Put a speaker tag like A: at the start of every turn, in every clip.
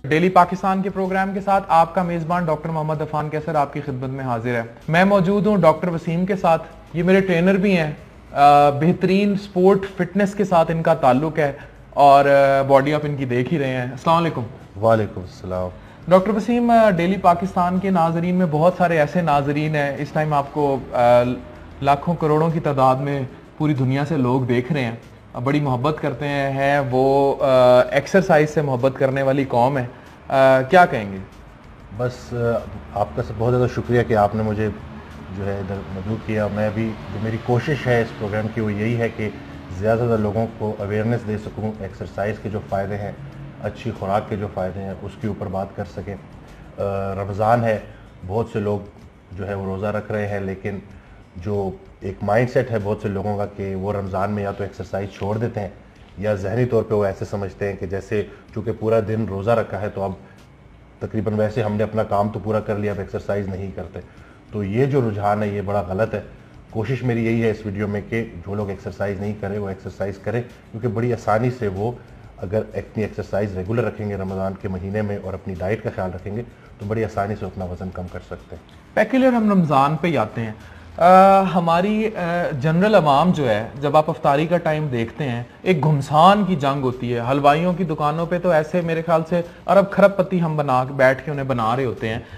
A: Daily Pakistan کے programme کے ساتھ آپ کا میزبان ڈاکٹر محمد عفان کیسر آپ کی خدمت میں حاضر ہے. میں موجود ہوں ڈاکٹر وسیم کے ساتھ. یہ میرے ٹرینر بھی ہیں. بہترین سپورٹ فٹنس کے ساتھ ان کا تعلق ہے اور باڈی آپ ان کی دیکھ ہی رہے ہیں. السلام علیکم.
B: وعلیکم السلام.
A: ڈاکٹر وسیم, ڈیلی پاکستان کے ناظرین میں بہت سارے ایسے ناظرین ہیں, اس ٹائم آپ کو لاکھوں کروڑوں کی تعداد میں پوری دنیا سے لوگ دیکھ رہے ہیں, بڑی محبت کرتے ہیں, وہ ایکسرسائز سے محبت کرنے والی قوم ہے. کیا کہیں گے؟
B: بس آپ کا بہت زیادہ شکریہ کہ آپ نے مجھے جو ہے ادھر مدعو کیا. میں بھی جو میری کوشش ہے اس پروگرام کی وہ یہی ہے کہ زیادہ سے زیادہ لوگوں کو اویئرنیس دے سکوں, ایکسرسائز کے جو فائدے ہیں, اچھی خوراک کے جو فائدے ہیں اس کے اوپر بات کر سکیں. رمضان ہے, بہت سے لوگ جو ہے وہ روزہ رکھ رہے ہیں, لیکن جو ایک مائنڈ سیٹ ہے بہت سے لوگوں کا کہ وہ رمضان میں یا تو ایکسرسائز چھوڑ دیتے ہیں یا ذہنی طور پہ وہ ایسے سمجھتے ہیں کہ جیسے چونکہ پورا دن روزہ رکھا ہے تو اب تقریباً ویسے ہم نے اپنا کام تو پورا کر لیا, اب ایکسرسائز نہیں کرتے. تو یہ جو رجحان ہے یہ بڑا غلط ہے. کوشش میری یہی ہے اس ویڈیو میں کہ جو لوگ ایکسرسائز نہیں کریں وہ ایکسرسائز کریں, کیونکہ بڑی آسانی سے وہ اگر اپنی ایکسرسائز ریگولر رکھیں گے رمضان کے مہینے میں اور اپنی ڈائٹ کا خیال رکھیں گے تو بڑی آسانی سے اپنا وزن کم کر سکتے ہیں.
A: پیکولر ہم رمضان پہ آتے ہیں. ہماری جنرل عوام جو ہے, جب آپ افطاری کا ٹائم دیکھتے ہیں ایک گھمسان کی جنگ ہوتی ہے. حلوائیوں کی دکانوں پہ تو ایسے میرے خیال سے ارب خرب پتی ہم بیٹھ کے انہیں بنا رہے ہوتے ہیں.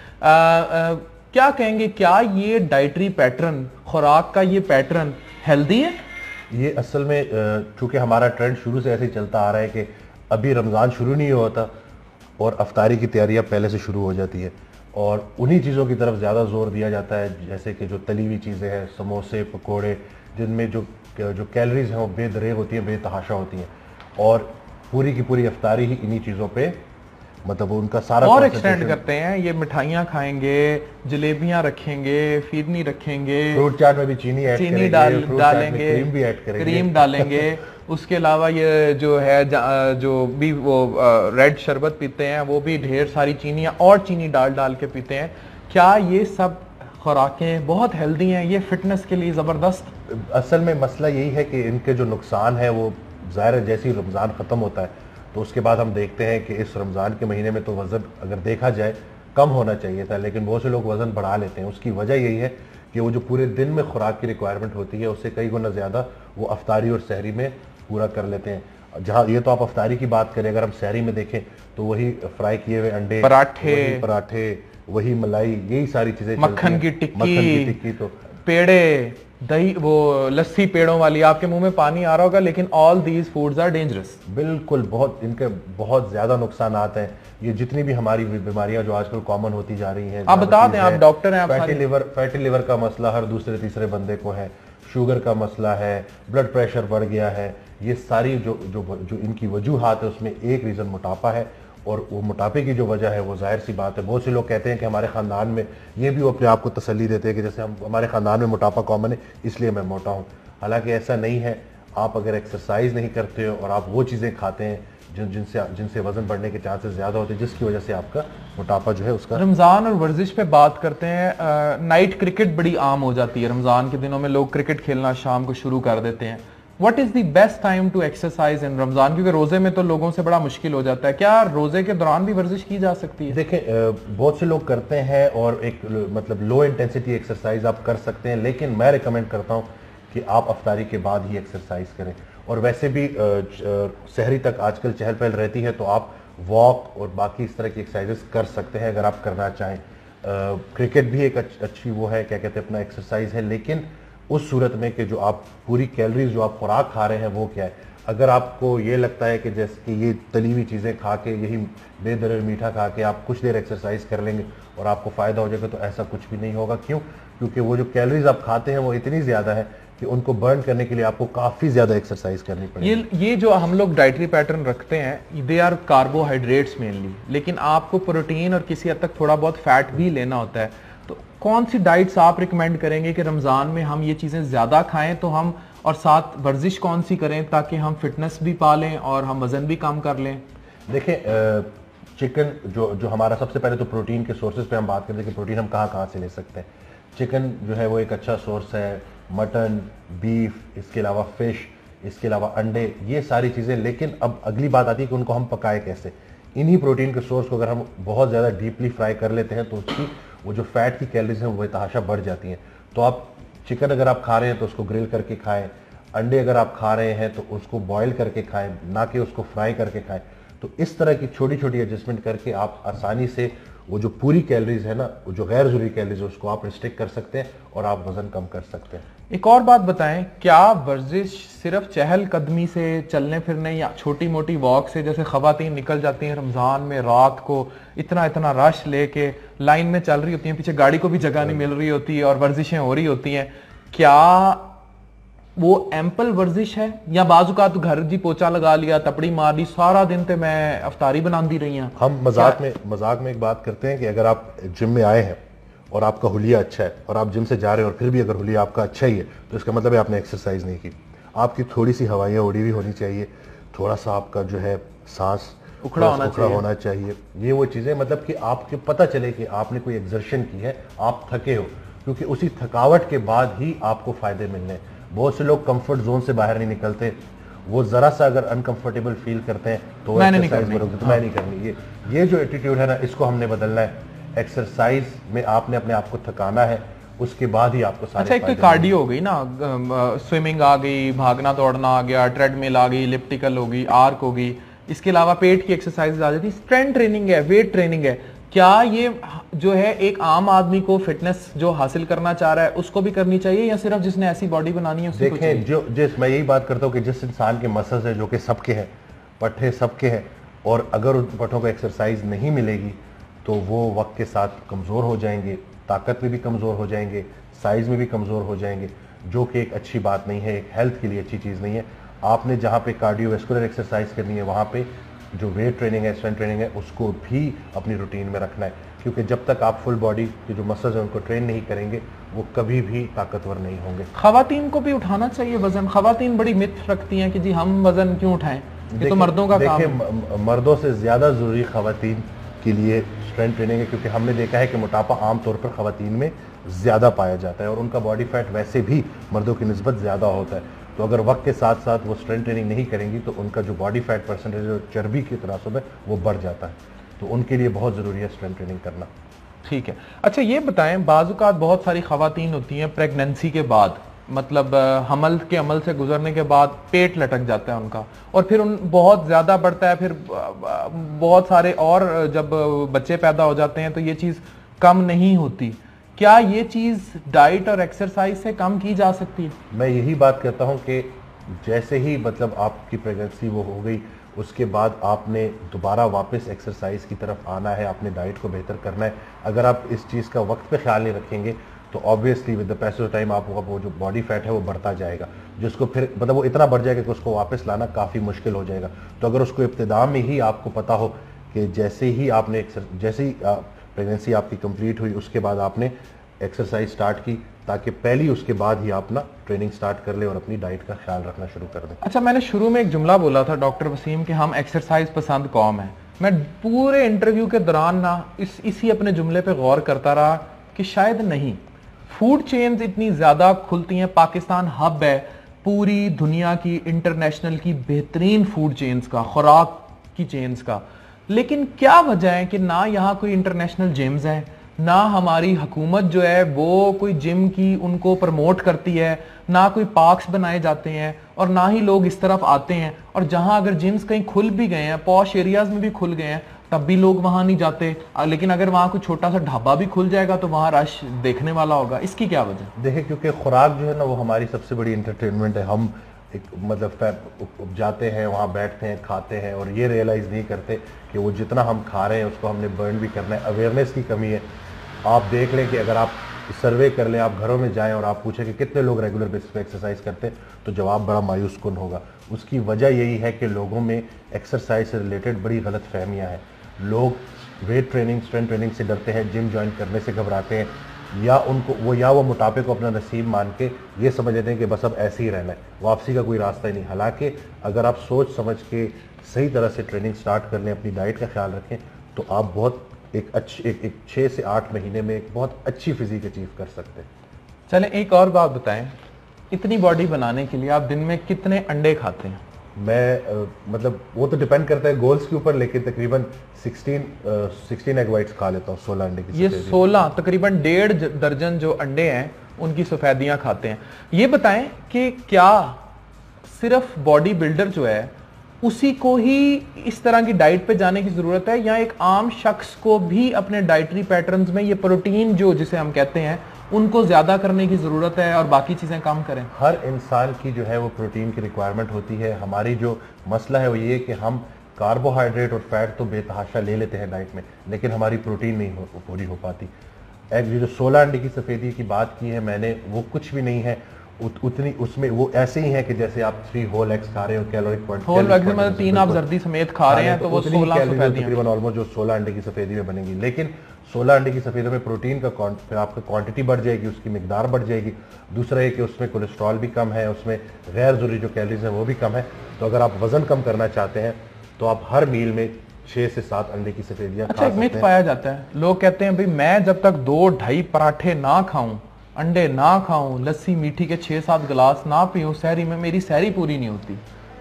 A: کیا کہیں گے, کیا یہ ڈائٹری پیٹرن, خوراک کا یہ پیٹرن ہیلدی ہے؟
B: یہ اصل میں چونکہ ہمارا ٹرینڈ شروع سے ایسے ہی چلتا آ رہا ہے کہ ابھی رمضان شروع نہیں ہوتا اور افطاری کی تیاریاں پہلے سے شروع ہو جاتی ہے, اور انہی چیزوں کی طرف زیادہ زور دیا جاتا ہے, جیسے کہ جو تلی ہوئی چیزیں ہیں, سموسے, پکوڑے, جن میں جو کیلریز ہیں وہ بے دریغ ہوتی ہیں, بے تحاشا ہوتی ہیں, اور پوری کی پوری افطاری ہی انہی چیزوں پہ مطلب ان کا سارا
A: اور ایکسٹینڈ کرتے ہیں. یہ مٹھائیاں کھائیں گے, جلیبیاں رکھیں گے, فیرنی رکھیں گے,
B: فروٹ چاٹ میں بھی چینی
A: ڈالیں گے,
B: کریم بھی ایڈ کریں گے,
A: کریم ڈالیں گے. اس کے علاوہ یہ جو ہے جو بھی وہ ریڈ شربت پیتے ہیں وہ بھی ڈھیر ساری چینیاں اور چینی ڈال کے پیتے ہیں. کیا یہ سب خوراکیں بہت ہیلدی ہیں؟ یہ فٹنس کے لیے زبردست.
B: اصل میں مسئلہ یہی ہے کہ ان کے جو نقصان ہے وہ ظاہر ہے جیسے ہی رمضان ختم ہوتا ہے تو اس کے بعد ہم دیکھتے ہیں کہ اس رمضان کے مہینے میں تو وزن اگر دیکھا جائے کم ہونا چاہیے تھا, لیکن بہت سے لوگ وزن بڑھا لیتے ہیں. اس کی وجہ یہی ہے کہ وہ جو پورے دن میں خوراک کی ریکوائرمنٹ ہوتی ہے اس سے کئی گنا زیادہ وہ افطاری اور سحری میں پورا کر لیتے ہیں. جہاں یہ تو آپ افطاری کی بات کریں, اگر ہم سحری میں دیکھیں تو وہی فرائی کیے ہوئے انڈے, پراٹھے, وہی ملائی, یہی ساری چیزیں,
A: مکھن کی ٹکی, تو پیڑے, دہی, وہ لسی پیڑوں والی. آپ کے منہ میں پانی آ رہا ہوگا, لیکن all these foods are dangerous.
B: بالکل, ان کے بہت زیادہ نقصانات ہیں. یہ جتنی بھی ہماری بیماریاں جو آج کل کامن ہوتی جا رہی ہیں,
A: آپ بتا دیں, آپ ڈاکٹر ہیں.
B: فیٹی لیور کا مسئلہ ہر دوسرے تیسرے بندے کو ہے, شوگر کا مسئلہ ہے, بلڈ پریشر بڑھ گیا ہے. یہ ساری جو ان کی وجوہات ہے اس میں ایک ریزن موٹاپا ہے, اور وہ موٹاپے کی جو وجہ ہے وہ ظاہر سی بات ہے. بہت سے لوگ کہتے ہیں کہ ہمارے خاندان میں, یہ بھی وہ اپنے آپ کو تسلی دیتے ہیں کہ جیسے ہمارے خاندان میں موٹاپا کامن ہے اس لیے میں موٹا ہوں. حالانکہ ایسا نہیں ہے. آپ اگر ایکسرسائز نہیں کرتے ہو اور آپ وہ چیزیں کھاتے ہیں جن سے وزن بڑھنے کے چانسز زیادہ ہوتے ہیں, جس کی وجہ سے آپ کا موٹاپا جو ہے اس کا.
A: رمضان اور ورزش پہ بات کرتے ہیں. نائٹ کرکٹ بڑی عام ہو جاتی ہے رمضان کے دنوں میں, لوگ کرکٹ کھیلنا شام کو شروع کر دیتے ہیں. What is the best time to exercise in رمضان؟ کیونکہ روزے میں تو لوگوں سے بڑا مشکل ہو جاتا ہے. کیا روزے کے دوران بھی ورزش کی جا سکتی ہے؟
B: دیکھیں, بہت سے لوگ کرتے ہیں اور ایک مطلب لو انٹینسٹی ایکسرسائز آپ کر سکتے ہیں, لیکن میں ریکمینڈ کرتا ہوں کہ آپ افطاری کے بعد ہی ایکسرسائز کریں. اور ویسے بھی سحری تک آج کل چہل پہل رہتی ہے تو آپ واک اور باقی اس طرح کی ایکسرسائزز کر سکتے ہیں اگر آپ کرنا چاہیں. کرکٹ بھی ایک اچھی وہ ہے, کیا کہتے ہیں, اپنا ایکسرسائز ہے, لیکن اس صورت میں کہ جو آپ پوری کیلریز جو آپ خوراک کھا رہے ہیں وہ کیا ہے. اگر آپ کو یہ لگتا ہے کہ جیسے کہ یہ تلی ہوئی چیزیں کھا کے, یہی بے درر میٹھا کھا کے آپ کچھ دیر ایکسرسائز کر لیں گے اور آپ کو فائدہ ہو جائے گا, تو ایسا کچھ بھی نہیں ہوگا. کیوں؟ کیونکہ وہ جو کیلریز آپ کھاتے ہیں وہ اتنی زیادہ ہے کہ ان کو برن کرنے کے لیے آپ کو کافی زیادہ ایکسرسائز کرنی پڑے گی.
A: یہ جو ہم لوگ ڈائٹری پیٹرن رکھتے ہیں دے آر کاربوہائیڈریٹس مینلی, لیکن آپ کو پروٹین اور کسی حد تک تھوڑا بہت فیٹ بھی لینا ہوتا ہے. تو کون سی ڈائٹس آپ ریکمینڈ کریں گے کہ رمضان میں ہم یہ چیزیں زیادہ کھائیں تو ہم, اور ساتھ ورزش کون سی کریں تاکہ ہم فٹنس بھی پالیں اور ہم وزن بھی کم کر لیں؟
B: دیکھیں, چکن جو ہمارا سب سے پہلے تو پروٹین کے سورسز پہ ہم بات کرتے ہیں کہ پروٹین ہم کہاں سے لے سکتے ہیں. چکن جو ہے وہ ایک اچھا سورس ہے, مٹن, بیف, اس کے علاوہ فش, اس کے علاوہ انڈے, یہ ساری چیزیں. لیکن اب اگلی بات آتی ہے کہ ان کو ہم پکائے کیسے. इन्हीं प्रोटीन के सोर्स को अगर हम बहुत ज़्यादा डीपली फ्राई कर लेते हैं तो उसकी वो जो फैट की कैलोरीज हैं वो बेतहाशा बढ़ जाती हैं। तो आप चिकन अगर आप खा रहे हैं तो उसको ग्रिल करके खाएं, अंडे अगर आप खा रहे हैं तो उसको बॉयल करके खाएं, ना कि उसको फ्राई करके खाएं। तो इस तरह की छोटी छोटी एडजस्टमेंट करके आप आसानी से वो जो पूरी कैलोरीज है ना, वो जो गैर जरूरी कैलोरीज है उसको आप रिस्ट्रिक्ट कर सकते हैं और आप वजन कम कर सकते हैं।
A: एक और बात बताएं, क्या वर्जिश सिर्फ चहल कदमी से, चलने फिरने या छोटी मोटी वॉक से, जैसे खवातीन निकल जाती हैं रमजान में रात को इतना इतना रश लेके लाइन में चल रही होती हैं, पीछे गाड़ी को भी जगह नहीं मिल रही होती है और वर्जिशें हो रही होती हैं, क्या वो एम्पल वर्जिश है या बाजुकात घर जी पोचा लगा लिया, तपड़ी मार ली, सारा दिन ते मैं अफ्तारी बना दी रही हैं?
B: हम मजाक में एक बात करते हैं कि अगर आप जिम में आए हैं और आपका हुलिया अच्छा है और आप जिम से जा रहे हैं और फिर भी अगर हुलिया आपका अच्छा ही है तो इसका मतलब है आपने एक्सरसाइज नहीं की। आपकी थोड़ी सी हवाइयाँ उड़ी हुई होनी चाहिए, थोड़ा सा आपका जो है सांस
A: उखड़ा
B: होना चाहिए। ये वो चीज़ें मतलब कि आपके पता चले कि आपने कोई एक्सर्शन की है, आप थके हो, क्योंकि उसी थकावट के बाद ही आपको फायदे मिलने हैं। बहुत से लोग कंफर्ट जोन से बाहर नहीं निकलते, वो जरा सा अगर अनकंफर्टेबल फील करते हैं तो
A: मैंने
B: एक्सरसाइज करोगे तो मैं नहीं करनी। ये जो एटीट्यूड है ना, इसको हमने बदलना है। एक्सरसाइज में आपने अपने आप को थकाना है, उसके बाद ही आपको सारे।
A: अच्छा, एक तो कार्डियो हो गई ना, स्विमिंग आ गई, भागना दौड़ना आ गया, ट्रेडमिल आ गई, इलिप्टिकल हो गई, आर्क हो गई, इसके अलावा पेट की एक्सरसाइज आ जाती, स्ट्रेंथ ट्रेनिंग है, वेट ट्रेनिंग है। क्या ये जो है एक आम आदमी को फिटनेस जो हासिल करना चाह रहा है उसको भी करनी चाहिए या सिर्फ जिसने ऐसी बॉडी बनानी है उसी को चाहिए?
B: देखें, मैं यही बात करता हूँ कि जिस इंसान के मसल्स है, जो कि सबके हैं, पट्टे सबके हैं, और अगर उन पट्टों को एक्सरसाइज नहीं मिलेगी तो वो वक्त के साथ कमज़ोर हो जाएंगे, ताकत में भी कमज़ोर हो जाएंगे, साइज़ में भी कमज़ोर हो जाएंगे, जो कि एक अच्छी बात नहीं है, एक हेल्थ के लिए अच्छी चीज़ नहीं है। आपने जहाँ पे कार्डियोवैस्कुलर एक्सरसाइज करनी है वहाँ पे जो वेट ट्रेनिंग है, स्ट्रेंथ ट्रेनिंग है, उसको भी अपनी रूटीन में रखना है, क्योंकि जब तक आप फुल बॉडी के जो मसल्स हैं उनको ट्रेन नहीं करेंगे वो कभी भी ताकतवर नहीं होंगे।
A: खवातीन को भी उठाना चाहिए वजन? खवातीन बड़ी मिथ रखती हैं कि जी हम वजन क्यों उठाएं, ये तो मर्दों का काम है।
B: मर्दों से ज़्यादा ज़रूरी खवातीन के लिए स्ट्रेंथ ट्रेनिंग है, क्योंकि हमने देखा है कि मोटापा आमतौर पर खवातीन में ज़्यादा पाया जाता है और उनका बॉडी फैट वैसे भी मर्दों की निस्बत ज़्यादा होता है। तो अगर वक्त के साथ साथ वो स्ट्रेंथ ट्रेनिंग नहीं करेंगी तो उनका जो बॉडी फैट परसेंटेज, जो चर्बी के तनासब है, वो बढ़ जाता है। तो उनके लिए बहुत ज़रूरी है स्ट्रेंथ ट्रेनिंग करना।
A: ठीक है। अच्छा, ये बताएं, बाज़-औक़ात बहुत सारी खवातीन होती हैं प्रेगनेंसी के बाद, मतलब हमल के अमल से गुजरने के बाद पेट लटक जाता है उनका और फिर उन बहुत ज़्यादा बढ़ता है, फिर बहुत सारे और जब बच्चे पैदा हो जाते हैं तो ये चीज़ कम नहीं होती। क्या ये चीज़ डाइट और एक्सरसाइज से कम की जा सकती है?
B: मैं यही बात कहता हूँ कि जैसे ही मतलब आपकी प्रेगनेंसी वो हो गई, उसके बाद आपने दोबारा वापस एक्सरसाइज की तरफ आना है, आपने डाइट को बेहतर करना है। अगर आप इस चीज़ का वक्त पे ख्याल नहीं रखेंगे तो obviously with the passage of time आपका वो जो बॉडी फैट है वो बढ़ता जाएगा, जिसको फिर मतलब वो इतना बढ़ जाएगा कि उसको वापस लाना काफ़ी मुश्किल हो जाएगा। तो अगर उसको इब्तिदा में ही आपको पता हो कि जैसे ही प्रेगनेंसी आपकी कंप्लीट हुई उसके बाद आपने एक्सरसाइज स्टार्ट की, ताकि पहली उसके बाद ही आप ना ट्रेनिंग स्टार्ट कर ले और अपनी डाइट का ख्याल रखना शुरू कर दें।
A: अच्छा, मैंने शुरू में एक जुमला बोला था डॉक्टर वसीम कि हम एक्सरसाइज पसंद कौम है। मैं पूरे इंटरव्यू के दौरान ना इसी अपने जुमले पे गौर करता रहा कि शायद नहीं, फूड चेन्स इतनी ज्यादा खुलती हैं, पाकिस्तान हब है पूरी दुनिया की इंटरनेशनल की बेहतरीन फूड चेन्स का, खुराक की चेन्स का, लेकिन क्या वजह है कि ना यहाँ कोई इंटरनेशनल जिम्स हैं, ना हमारी हुकूमत जो है वो कोई जिम की उनको प्रमोट करती है, ना कोई पार्क्स बनाए जाते हैं और ना ही लोग इस तरफ आते हैं। और जहां अगर जिम्स कहीं खुल भी गए हैं, पॉश एरियाज में भी खुल गए हैं, तब भी लोग वहां नहीं जाते। लेकिन अगर वहां कोई छोटा सा ढाबा भी खुल जाएगा तो वहां रश देखने वाला होगा। इसकी क्या वजह?
B: देखिए, क्योंकि खुराक जो है ना वो हमारी सबसे बड़ी इंटरटेनमेंट है। हम एक मतलब जाते हैं, वहाँ बैठते हैं, खाते हैं और ये रियलाइज़ नहीं करते कि वो जितना हम खा रहे हैं उसको हमने बर्न भी करना है। अवेयरनेस की कमी है। आप देख लें कि अगर आप सर्वे कर लें, आप घरों में जाएं और आप पूछें कि कितने लोग रेगुलर बेसिस पे एक्सरसाइज करते हैं, तो जवाब बड़ा मायूस कुन होगा। उसकी वजह यही है कि लोगों में एक्सरसाइज से रिलेटेड बड़ी गलत फहमियाँ हैं। लोग वेट ट्रेनिंग, स्ट्रेंथ ट्रेनिंग से डरते हैं, जिम ज्वाइन करने से घबराते हैं, या वो मोटापे को अपना नसीब मान के ये समझ लेते हैं कि बस अब ऐसे ही रहना है, वापसी का कोई रास्ता ही नहीं। हालांकि अगर आप सोच समझ के सही तरह से ट्रेनिंग स्टार्ट कर लें, अपनी डाइट का ख्याल रखें, तो आप बहुत एक 6 से 8 महीने में एक बहुत अच्छी फिजिक अचीव कर सकते हैं।
A: चलें, एक और बात बताएं, इतनी बॉडी बनाने के लिए आप दिन में कितने अंडे खाते हैं?
B: میں مطلب وہ تو ڈیپینڈ کرتا ہے گولز کے اوپر، لیکن تقریباً 16 ایگ وائٹس کھا لیتا ہوں، 16 انڈے کی.
A: یہ 16 تقریباً 1.5 درجن جو انڈے ہیں ان کی سفیدیاں کھاتے ہیں. یہ بتائیں کہ کیا صرف باڈی بلڈر جو ہے اسی کو ہی اس طرح کی ڈائٹ پہ جانے کی ضرورت ہے، یا ایک عام شخص کو بھی اپنے ڈائٹری پیٹرنز میں یہ پروٹین جو جسے ہم کہتے ہیں ان کو زیادہ کرنے کی ضرورت ہے اور باقی چیزیں کم کریں؟
B: ہر انسان کی جو ہے وہ پروٹین کی ریکوائرمنٹ ہوتی ہے. ہماری جو مسئلہ ہے وہ یہ کہ ہم کاربوہائیڈریٹ اور فیٹ تو بے تحاشا لے لیتے ہیں ڈائٹ میں، لیکن ہماری پروٹین نہیں پوری ہو پاتی. جو 16 انڈے کی سفیدی کی بات کی ہے میں نے، وہ کچھ بھی نہیں ہے اتنی، اس میں وہ ایسے ہی ہے کہ جیسے آپ 3 ہول ایگز کھا رہے ہو. کیلورک
A: ہول ایگز میں 3 آپ زردی سمیت کھا رہے ہیں تو وہ 16 سفیدیاں
B: تقریباً آلموسٹ جو 16 انڈے کی سفیدی میں بنے گی. لیکن 16 انڈے کی سفیدی میں پروٹین کا پھر آپ کا کوانٹٹی بڑھ جائے گی، اس کی مقدار بڑھ جائے گی. دوسرا یہ کہ اس میں کولیسٹرول بھی کم ہے، اس میں غیر ضروری جو کیلریز ہیں وہ بھی کم ہے. تو اگر آپ وزن کم کرنا چاہتے ہیں تو آپ ہر میل میں 6 سے 7 انڈے کی سفیدیاں کھا سکتے ہیں.
A: ایک مت پایا جاتا ہے، لوگ کہتے ہیں بھئی میں جب تک 2-2.5 پراٹھے نہ کھاؤں، انڈے نہ کھاؤں، لسی میٹھی کے 6-7 گلاس نہ پیوں سحری میں، میری سحری پوری نہیں ہوتی.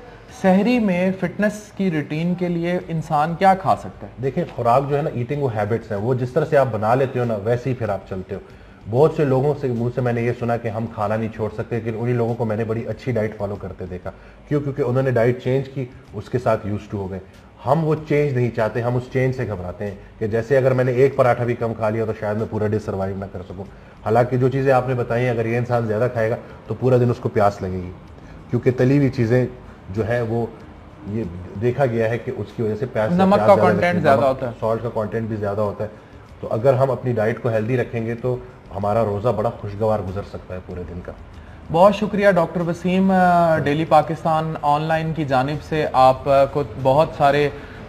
A: سحری میں فٹنس کی روٹین کے لیے انسان کیا کھا سکتا ہے؟
B: دیکھیں خوراک جو ہے نا، ایٹنگ وہ ہیبٹس ہیں، وہ جس طرح سے آپ بنا لیتے ہو نا ویسے ہی پھر آپ چلتے ہو. بہت سے لوگوں سے منہ سے میں نے یہ سنا کہ ہم کھانا نہیں چھوڑ سکتے، لیکن انہی لوگوں کو میں نے بڑی اچھی ڈائٹ فالو کرتے دیکھا. کیونکہ انہوں نے ڈائٹ چینج کی، اس کے ساتھ یوز ٹو ہو گئے. ہم وہ چینج نہیں چاہتے، ہم اس چینج سے گھبراتے ہیں کہ جیسے اگر میں نے ایک پراٹھا بھی کم کھا لیا تو شاید میں پورا ڈے سروائیو نہ کر سکوں. حالانکہ جو چیزیں آپ نے بتائی ہیں اگر یہ انسان زیادہ کھائے گا تو پورا دن اس کو پیاس لگے گی، کیونکہ تلی ہوئی چیزیں جو ہے وہ یہ دیکھا گیا ہے کہ اس کی وجہ سے پیاس،
A: نمک کا کانٹینٹ زیادہ ہوتا ہے،
B: سالٹ کا کانٹینٹ بھی زیادہ ہوتا ہے. تو اگر ہم اپنی ڈائٹ کو ہیلدی رکھیں گے تو ہمارا روزہ بڑا خوشگوار گزر سکتا ہے پورے دن کا.
A: بہت شکریہ doctor Waseem. Daily Pakistan online کی جانب سے آپ کو بہت سارے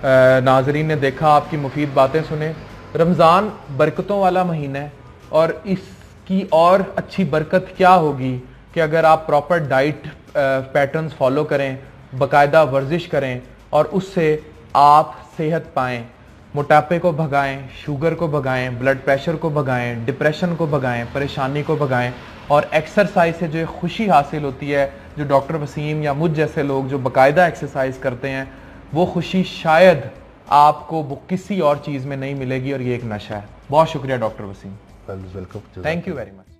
A: ناظرین نے دیکھا، آپ کی مفید باتیں سنیں. رمضان برکتوں والا مہینہ ہے، اور اس کی اور اچھی برکت کیا ہوگی کہ اگر آپ پراپر ڈائٹ پیٹرنز فالو کریں، باقاعدہ ورزش کریں اور اس سے آپ صحت پائیں، موٹاپے کو بھگائیں، شوگر کو بھگائیں، بلڈ پریشر کو بھگائیں، ڈپریشن کو بھگائیں، پریشانی کو بھگائیں. اور ایکسرسائز سے جو خوشی حاصل ہوتی ہے، جو ڈاکٹر وسیم یا مجھ جیسے لوگ جو باقاعدہ ایکسرسائز کرتے ہیں، وہ خوشی شاید آپ کو کسی اور چیز میں نہیں ملے گی، اور یہ ایک نشہ ہے. بہت شکریہ doctor Waseem.
B: Welcome.
A: Thank you very much.